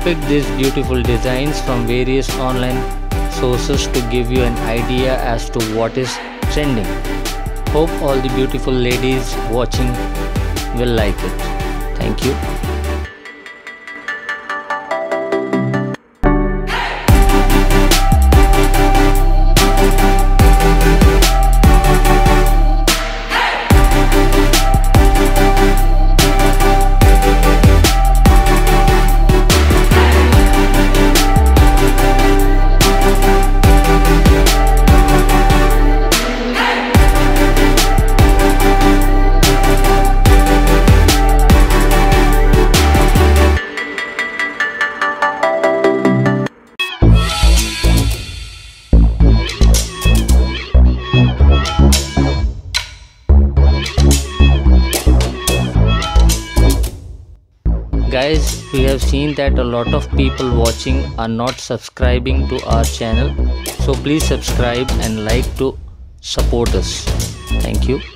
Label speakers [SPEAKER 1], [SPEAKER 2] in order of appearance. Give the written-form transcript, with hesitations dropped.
[SPEAKER 1] picked these beautiful designs from various online sources to give you an idea as to what is trending. Hope all the beautiful ladies watching will like it. Thank you. Guys, we have seen that a lot of people watching are not subscribing to our channel, so please subscribe and like to support us. Thank you.